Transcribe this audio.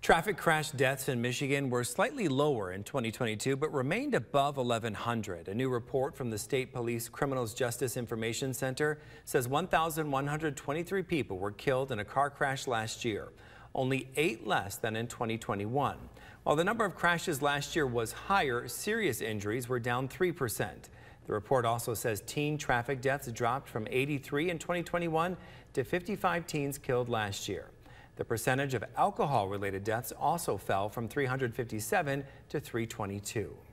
Traffic crash deaths in Michigan were slightly lower in 2022, but remained above 1,100. A new report from the State Police Criminals Justice Information Center says 1,123 people were killed in a car crash last year, only 8 less than in 2021. While the number of crashes last year was higher, serious injuries were down 3%. The report also says teen traffic deaths dropped from 83 in 2021 to 55 teens killed last year. The percentage of alcohol-related deaths also fell from 357 to 322.